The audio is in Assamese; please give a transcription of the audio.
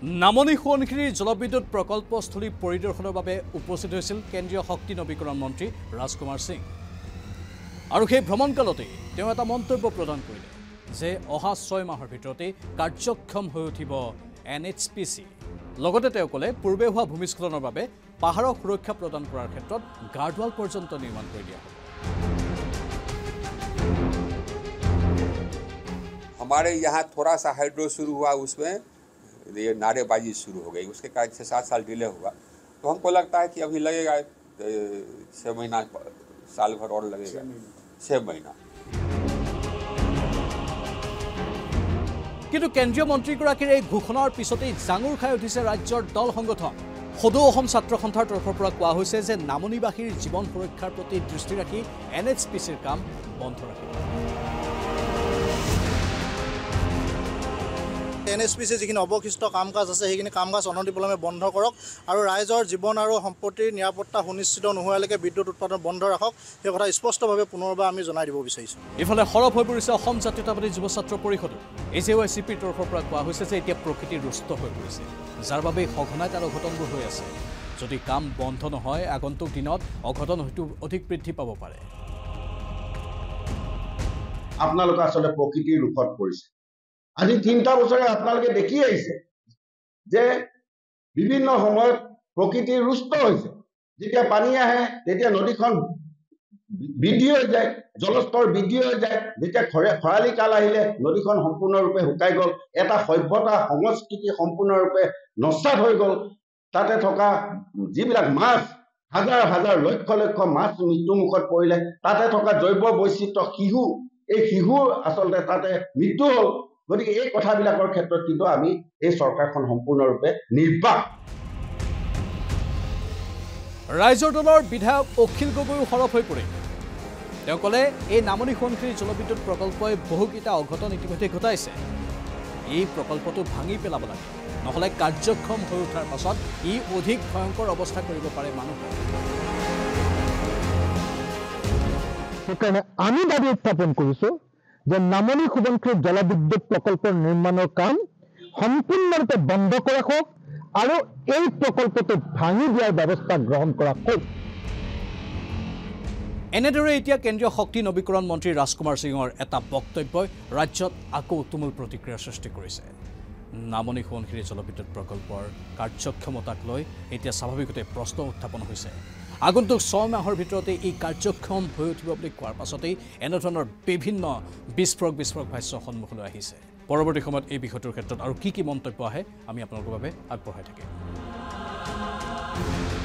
নামনি সোৱণশিৰি জলবিদ্যুৎ প্ৰকল্পস্থলী পৰিদৰ্শনৰ বাবে উপস্থিত হৈছিল কেন্দ্ৰীয় শক্তি নৱীকৰণ মন্ত্ৰী ৰাজকুমাৰ সিং আৰু সেই ভ্ৰমণকালতে তেওঁ এটা মন্তব্য প্ৰদান কৰিলে যে অহা 6 মাহৰ ভিতৰতে কাৰ্যক্ষম হৈ উঠিব NHPC লগতে তেওঁ ক'লে পূৰ্বে হোৱা ভূমিস্খলনৰ বাবে পাহাৰক সুৰক্ষা প্ৰদান কৰাৰ ক্ষেত্ৰত গাৰ্ডৱাল পৰ্যন্ত নিৰ্মাণ কৰি দিয়া হ'ব हमारे यहाँ थोड़ा सा हाइड्रो शुरू हुआ उसमें ये नारेबाजी शुरू हो गई उसके कारण 6-7 साल डिले हुआ तो हमको लगता है कि अभी लगेगा 6 महीना साल भर और लगेगा 6 महीना কিন্তু কেন্দ্ৰীয় মন্ত্ৰীগৰাকীৰ এই ঘোষণাৰ পিছতেই জাঙুৰ খাই উঠিছে ৰাজ্যৰ দল সংগঠন সদৌ অসম ছাত্ৰ সন্থাৰ তৰফৰ পৰা কোৱা হৈছে যে নামনিবাসীৰ জীৱন সুৰক্ষাৰ প্ৰতি দৃষ্টি ৰাখি NHPCৰ কাম বন্ধ ৰাখিব NHPC যিখিনি অৱশিষ্ট কাম কাজ আছে সেইখিনি কাম কাজ অনতিপলমে বন্ধ কৰক আৰু ৰাইজৰ জীৱন আৰু সম্পত্তিৰ নিৰাপত্তা সুনিশ্চিত নোহোৱালৈকে বিদ্যুৎ উৎপাদন বন্ধ ৰাখক সেই কথা স্পষ্টভাৱে পুনৰবাৰ আমি জনাই দিব বিচাৰিছোঁ ইফালে সৰব হৈ পৰিছে অসম জাতীয়তাবাদী যুৱ ছাত্ৰ পৰিষদ AJYCPৰ তৰফৰ পৰা কোৱা হৈছে যে এতিয়া প্ৰকৃতি ৰুষ্ট হৈ পৰিছে যাৰ বাবে সঘনাই তাৰ অঘটনবোৰ হৈ আছে যদি কাম বন্ধ নহয় আগন্তুক দিনত অঘটন হয়তো অধিক বৃদ্ধি পাব পাৰে আপোনালোক আসলে প্ৰকৃতিৰ ৰূপত পৰিছে আজি 3টা বছৰে আপোনালোকে দেখি আহিছে যে বিভিন্ন সময়ত প্ৰকৃতি ৰুষ্ট হৈছে যেতিয়া পানী আহে তেতিয়া নদীখন বৃদ্ধি হৈ যায় জলস্তৰ বৃদ্ধি হৈ যায় যেতিয়া খৰালি কাল আহিলে নদীখন সম্পূৰ্ণৰূপে শুকাই গ'ল এটা সভ্যতা সংস্কৃতি সম্পূৰ্ণৰূপে নষ্ট হৈ গ'ল তাতে থকা যিবিলাক মাছ হাজাৰ হাজাৰ লক্ষ লক্ষ মাছ মৃত্যুমুখত পৰিলে তাতে থকা জৈৱ বৈচিত্ৰ্য শিহু এই শিহু আসলে তাতে মৃত্যু হ'ল গতিকে এই কথাবিলাকৰ ক্ষেত্ৰত কিন্তু আমি এই চৰকাৰখন সম্পূৰ্ণৰূপে নিৰ্বাক ৰাইজৰ দলৰ বিধায়ক অখিল গগৈও সৰব হৈ পৰে তেওঁ ক'লে এই নামনি সোৱণশিৰি জলবিদ্যুৎ প্ৰকল্পই বহুকেইটা অঘটন ইতিমধ্যে ঘটাইছে এই প্ৰকল্পটো ভাঙি পেলাব লাগে নহ'লে কাৰ্যক্ষম হৈ উঠাৰ পাছত ই অধিক ভয়ংকৰ অৱস্থা কৰিব পাৰে মানুহক সেইকাৰণে আমি দাবী উত্থাপন কৰিছোঁ যে নামনি সোৱণশিৰি জলবিদ্যুৎ প্ৰকল্পৰ নিৰ্মাণৰ কাম সম্পূৰ্ণৰূপে বন্ধ কৰা হোক আৰু এই প্ৰকল্পটো ভাঙি দিয়াৰ ব্যৱস্থা গ্ৰহণ কৰা হোক এনেদৰে এতিয়া কেন্দ্ৰীয় শক্তি নৱীকৰণ মন্ত্ৰী ৰাজকুমাৰ সিঙৰ এটা বক্তব্যই ৰাজ্যত আকৌ তুমুল প্ৰতিক্ৰিয়াৰ সৃষ্টি কৰিছে নামনি সোৱণশিৰি জলবিদ্যুৎ প্ৰকল্পৰ কাৰ্যক্ষমতাক লৈ এতিয়া স্বাভাৱিকতে প্ৰশ্ন উত্থাপন হৈছে আগন্তুক 6 মাহৰ ভিতৰতে এই কাৰ্যক্ষম হৈ উঠিব বুলি কোৱাৰ পাছতেই এনেধৰণৰ বিভিন্ন বিস্ফোৰক ভাষ্য সন্মুখলৈ আহিছে পৰৱৰ্তী সময়ত এই বিষয়টোৰ ক্ষেত্ৰত আৰু কি মন্তব্য আহে আমি আপোনালোকৰ বাবে আগবঢ়াই থাকিম